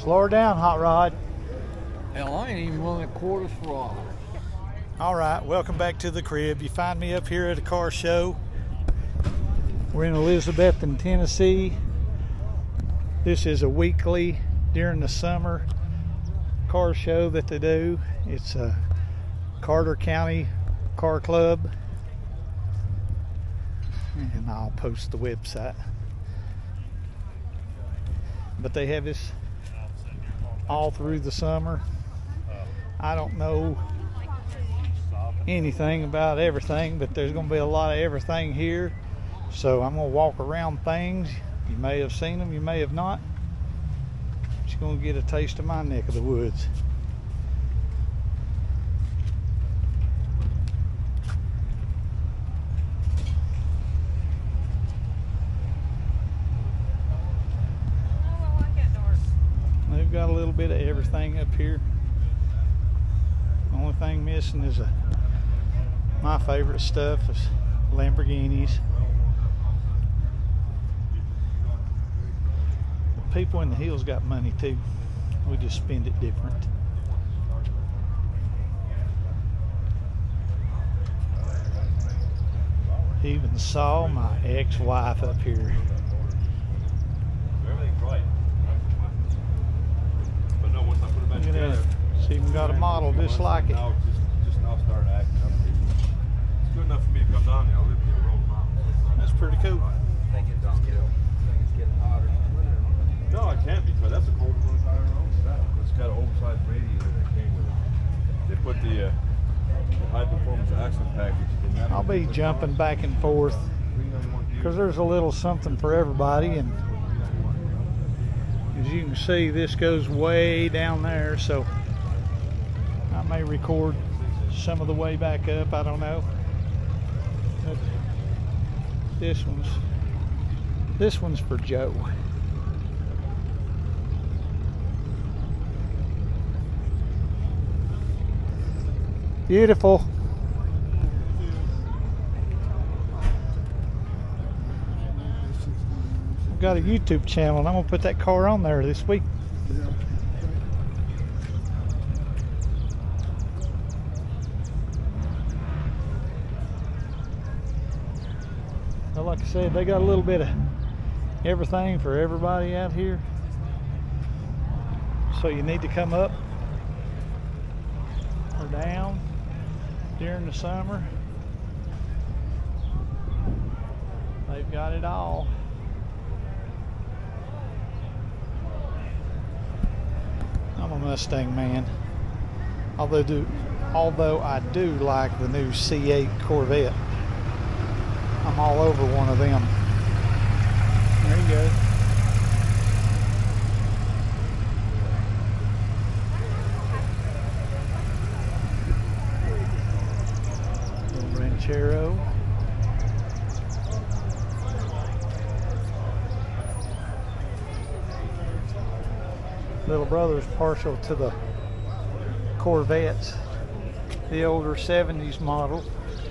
Slow her down, Hot Rod. Hell, I ain't even willing a quarter throttle. All right, welcome back to the crib. You find me up here at a car show. We're in Elizabethton, Tennessee. This is a weekly during the summer car show that they do. It's a Carter County Car Club, and I'll post the website. But they have this all through the summer. I don't know anything about everything, but there's going to be a lot of everything here. So I'm going to walk around things. You may have seen them, you may have not. Just going to get a taste of my neck of the woods. They've got a little bit of everything up here. The only thing missing is my favorite stuff is Lamborghinis. The people in the hills got money too. We just spend it different. Even saw my ex-wife up here. Look at that. She even got a model just like it. Just now started acting up. It's good enough for me to come down here. I live in the road mountain. That's pretty cool. I think it's downhill. I think it's getting hotter. No, it can't be, because that's a cold one tire road. It's got an oversized radiator that came with it. They put the high performance accent package. I'll be jumping back and forth because there's a little something for everybody, and as you can see, this goes way down there, so I may record some of the way back up. I don't know. But this one's for Joe. Beautiful. I've got a YouTube channel, and I'm gonna put that car on there this week. Well, like I said, they got a little bit of everything for everybody out here. So you need to come up or down during the summer. They've got it all. I'm a Mustang man, although I do like the new C8 Corvette. I'm all over one of them. There you go. Little Ranchero. Little brother's partial to the Corvettes, the older 70s model.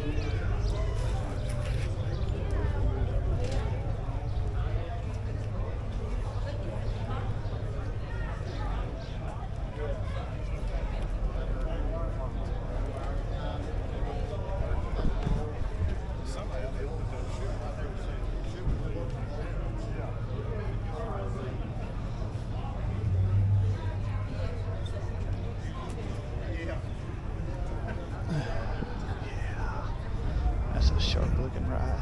That's a sharp looking ride.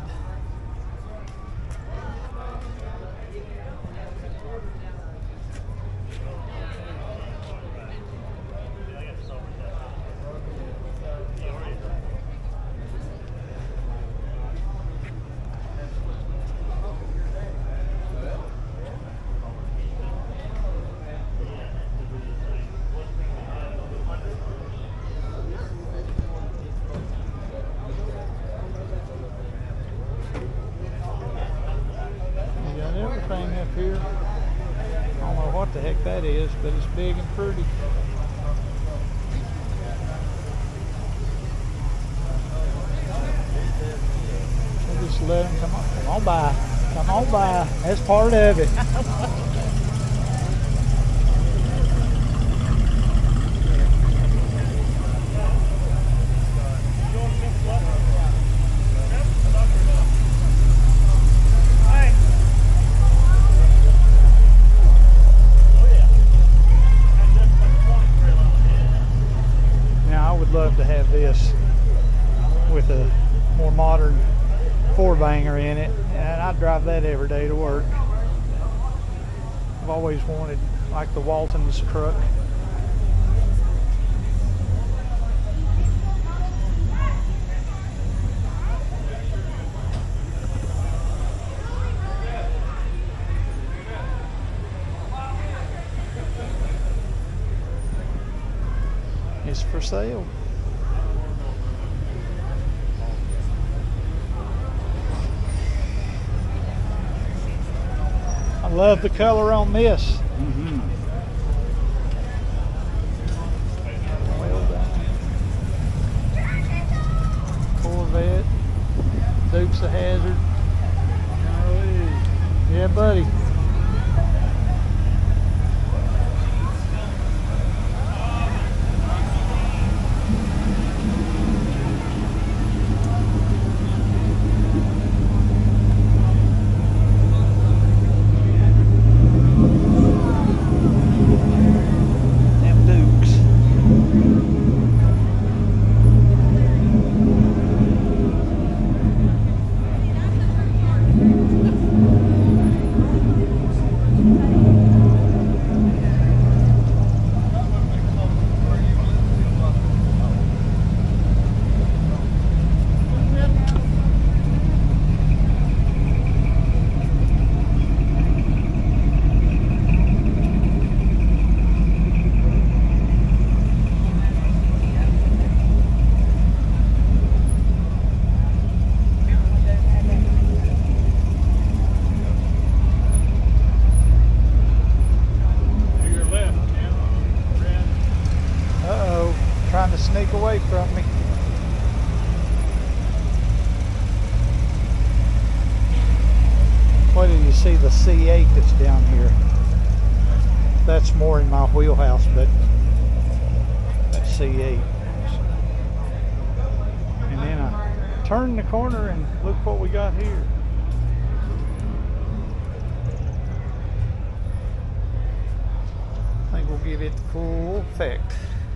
Up here, I don't know what the heck that is, but it's big and pretty. We'll just let them come on by, come on by. That's part of it. this with a more modern four-banger in it, and I drive that every day to work. I've always wanted like the Walton's truck. It's for sale. I love the color on this. Well done. Corvette, Dukes of Hazzard. Yeah, buddy. Trying to sneak away from me. Why do you see the C8 that's down here? That's more in my wheelhouse, but that's C8. And then I turn the corner and look what we got here. I think we'll give it full effect.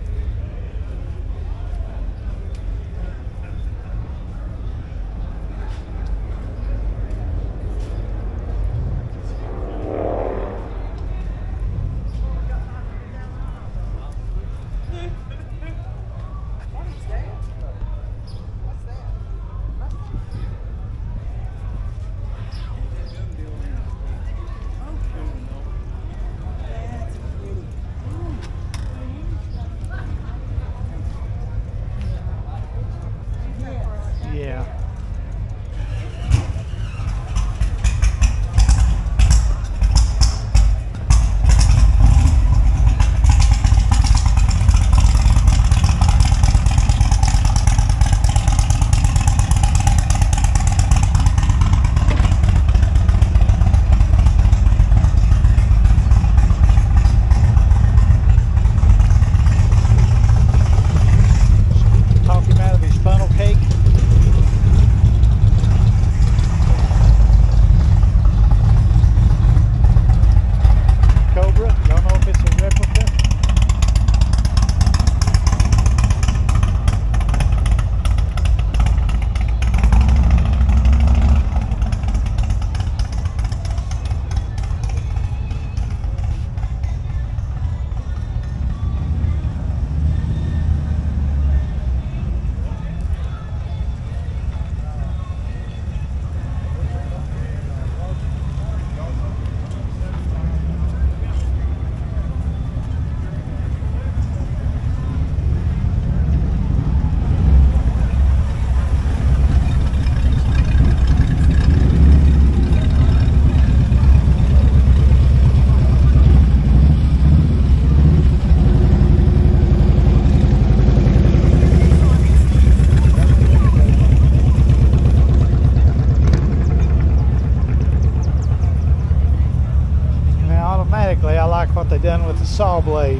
Yeah. Talk him out of his funnel cake. Cobra, y'all know if it's a replica? Automatically, I like what they done with the saw blade.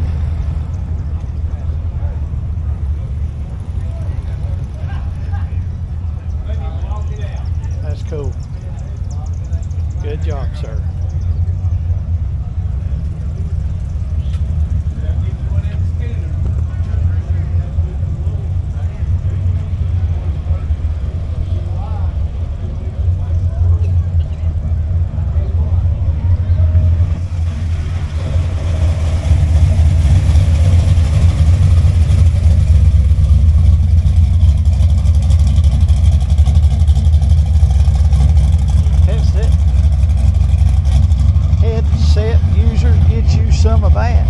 That's cool. Good job, sir. some of that.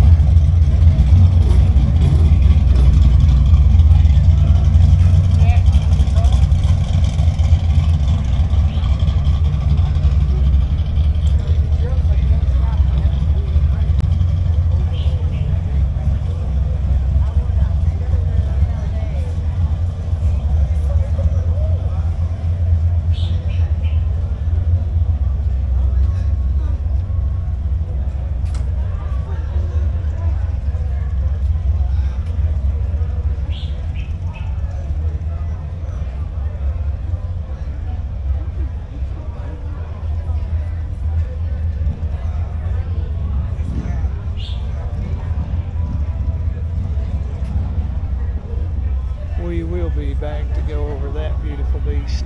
We will be back to go over that beautiful beast.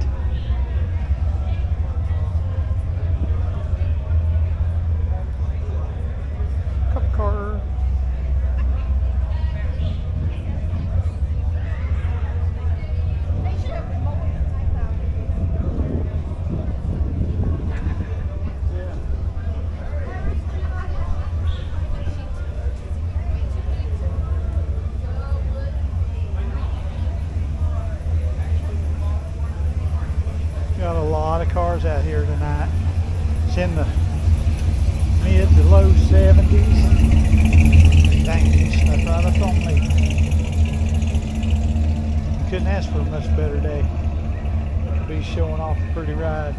Cup car. Got a lot of cars out here tonight. It's in the mid to low 70s. Dang, it snuck right up on me. Couldn't ask for a much better day. Be showing off a pretty ride.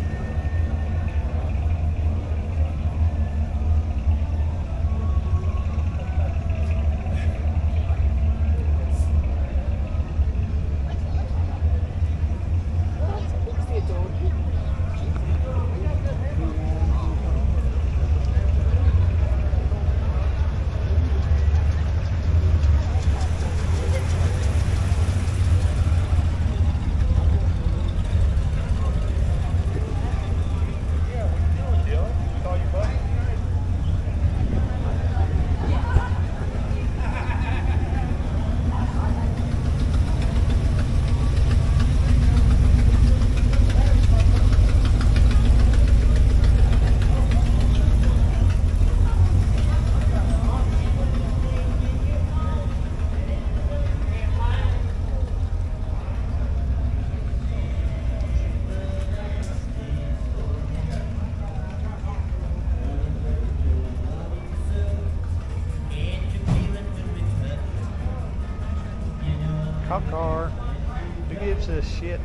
Cop car. Who gives a shit?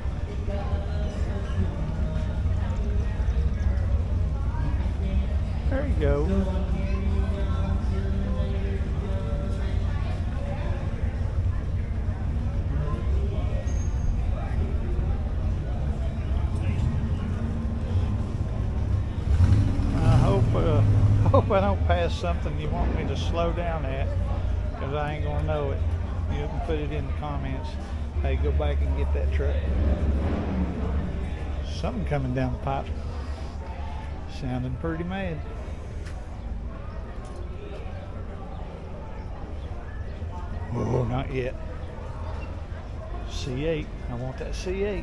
There you go. I hope I don't pass something you want me to slow down at, because I ain't gonna know it. You can put it in the comments. Hey, go back and get that truck. Something coming down the pipe. Sounding pretty mad. Oh, not yet. C8. I want that C8.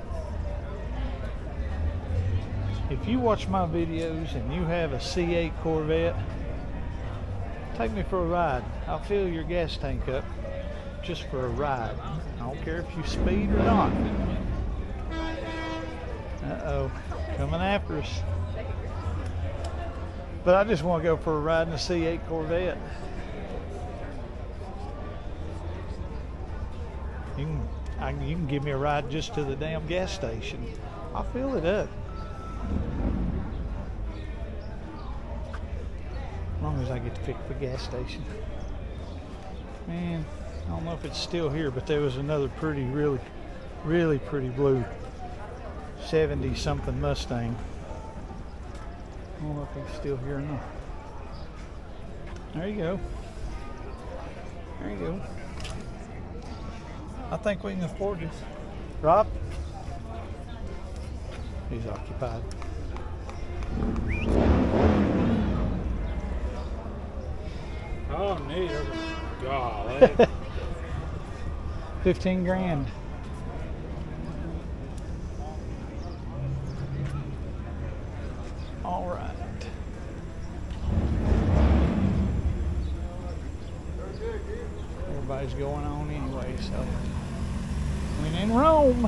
If you watch my videos and you have a C8 Corvette, take me for a ride. I'll fill your gas tank up just for a ride. I don't care if you speed or not. Uh-oh, coming after us. But I just want to go for a ride in a C8 Corvette. You can give me a ride just to the damn gas station. I'll fill it up. As long as I get to pick the gas station. Man, I don't know if it's still here, but there was another pretty, really pretty blue 70-something Mustang. I don't know if it's still here or not. There you go. There you go. I think we can afford this. Rob? He's occupied. Oh, neat. Golly. 15 grand. All right. everybody's going on anyway, so when in Rome.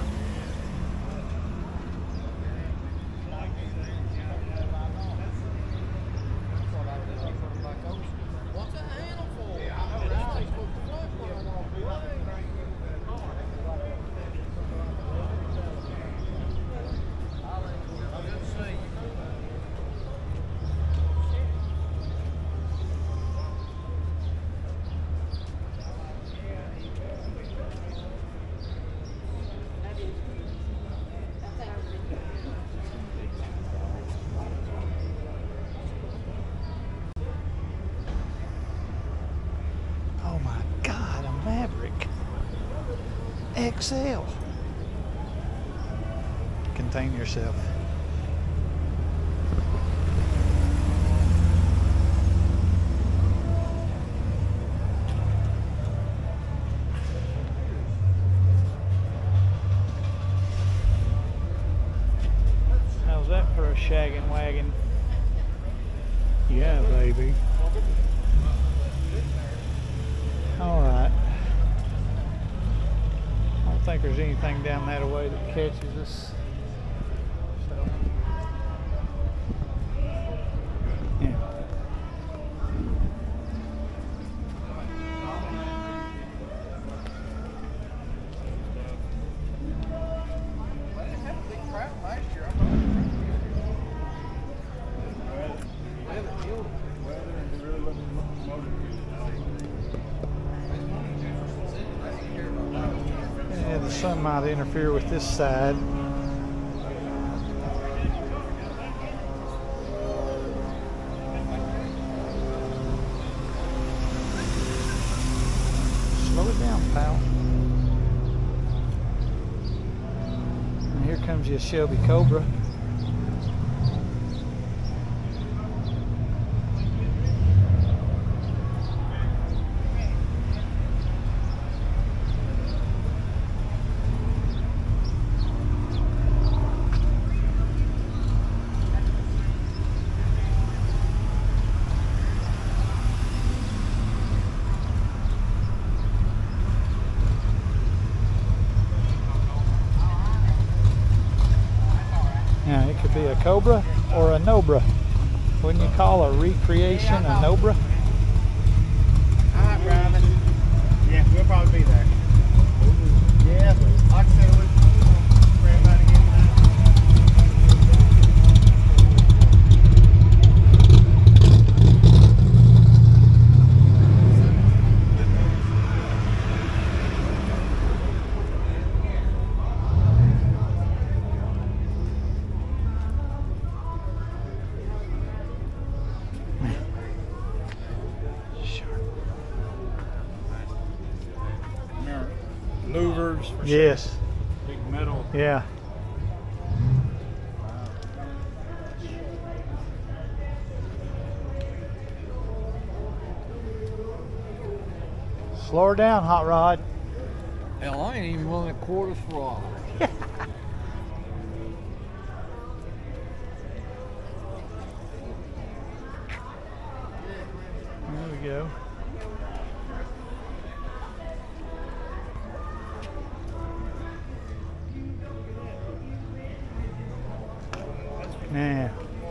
XL. Contain yourself. How's that for a shaggin' wagon? Yeah, baby. All right. I don't think there's anything down that way that catches us. So, yeah. Yeah, the sun might interfere with this side. Slow it down, pal. And here comes your Shelby Cobra. Now, it could be a Cobra or a Nobra. Wouldn't you call a recreation a Nobra? Alright, Robin. Yeah, we'll probably be there. Yeah, like I said, we'll for everybody getting Louvers for Yes. big metal. Yeah. Slow her down, Hot Rod. Hell, I ain't even willing to quarter throttle. There we go. Now.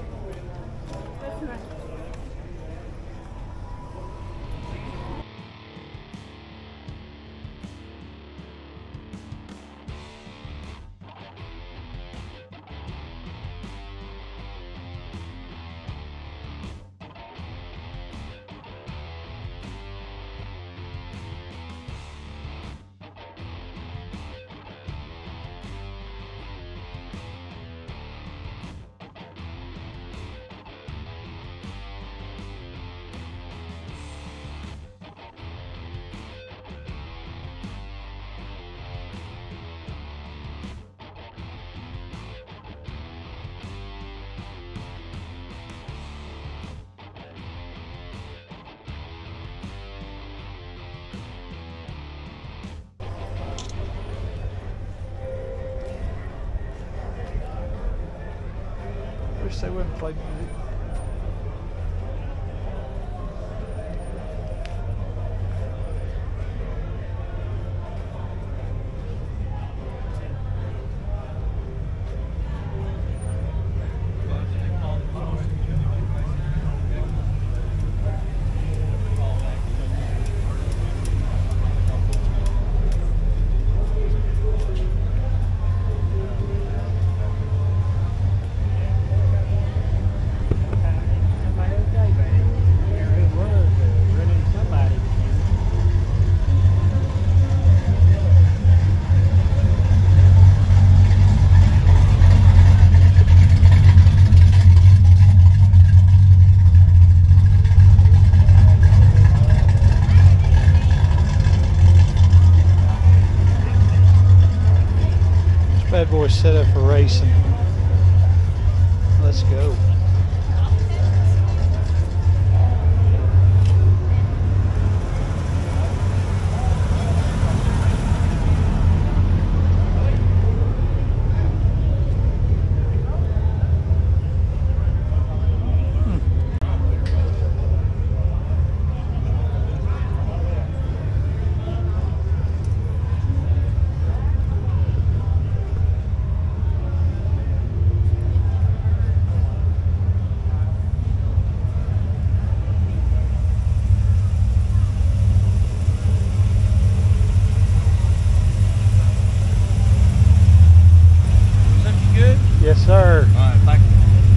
Wish they wouldn't play music. set up for racing. Let's go. Yes, sir. All right, thank you.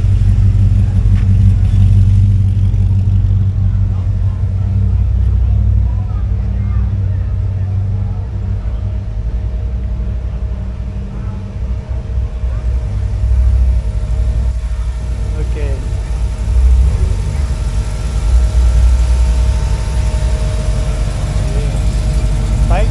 Okay. Fight.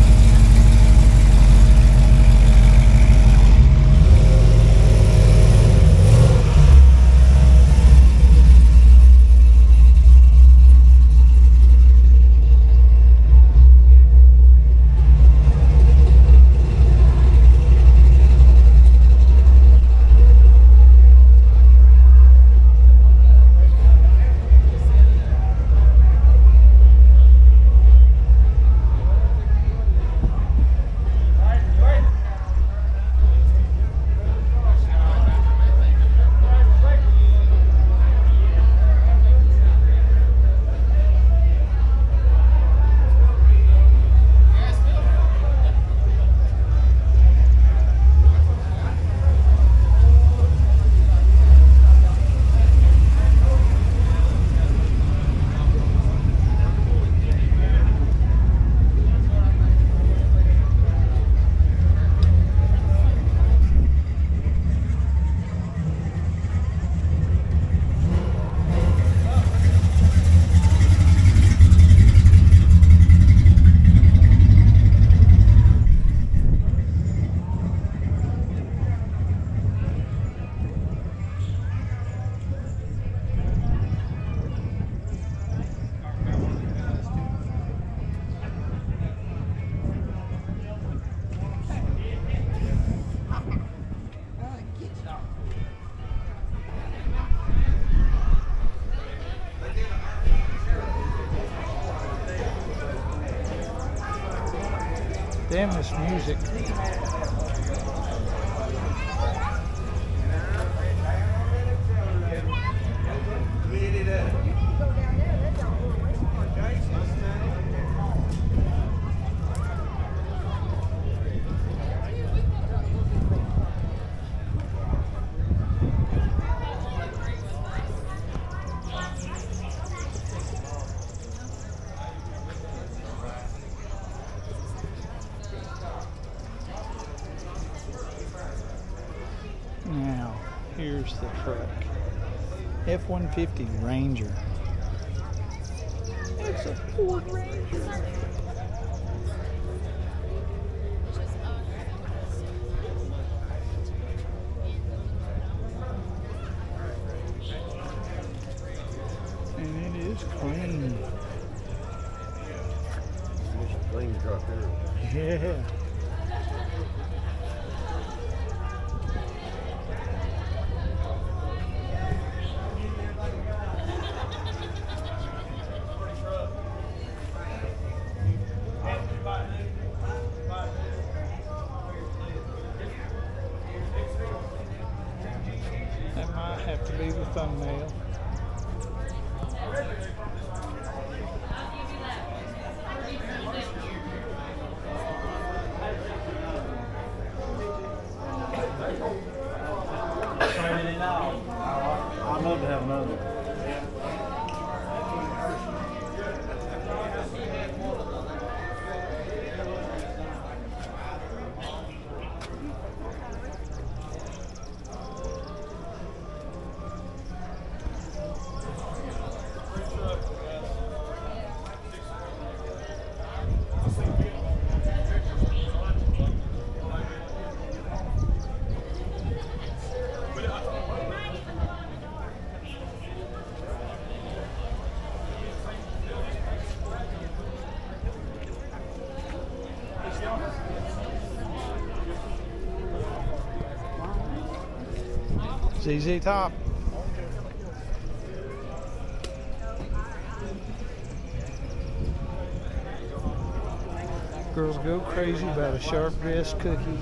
Damn this music. Now, here's the truck. F-150 Ranger. It's a Ford Ranger. And it is clean. Clean truck here. Yeah. That might have to be the thumbnail. I'd love to have another. ZZ Top. Girls go crazy about a sharp dressed cookie.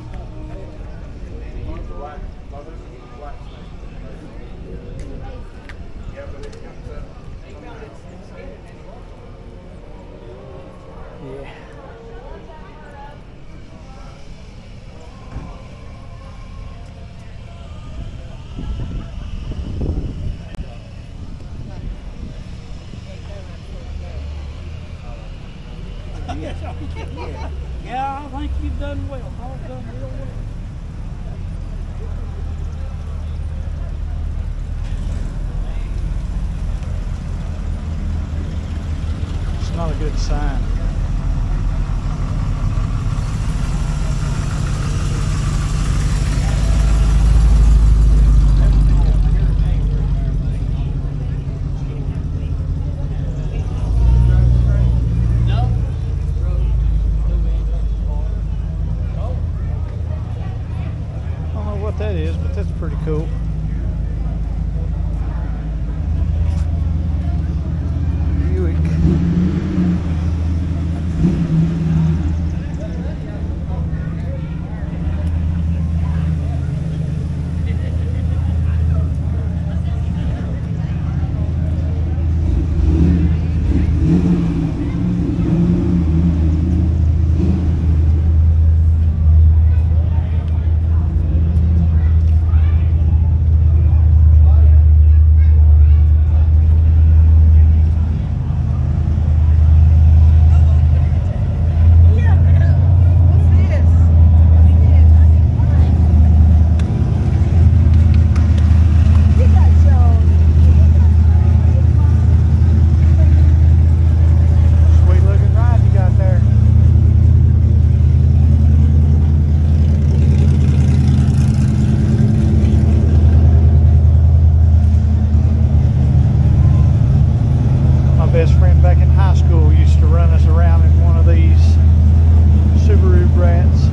Yeah. Yeah, I think you've done well. Paul's done real well. It's not a good sign. That is, but that's pretty cool. Buick. Best friend back in high school used to run us around in one of these Subaru Brats.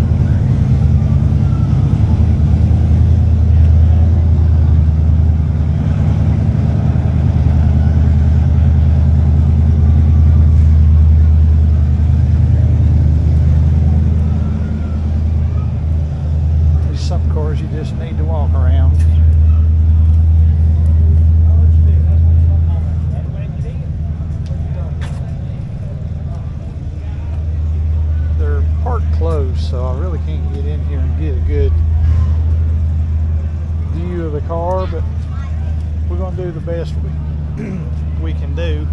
There's some cars you just need to walk around. Closed, so I really can't get in here and get a good view of the car, but we're going to do the best we can do.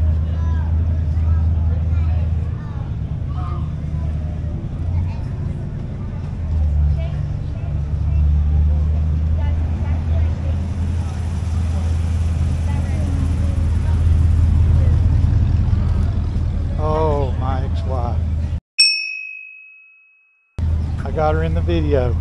Oh, my ex-wife. I got her in the video.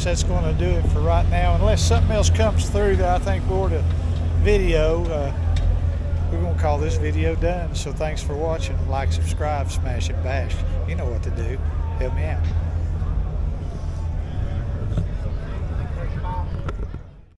that's going to do it for right now. Unless something else comes through that I think we're to video, we're going to call this video done. So thanks for watching. Like, subscribe, smash, and bash. You know what to do. Help me out.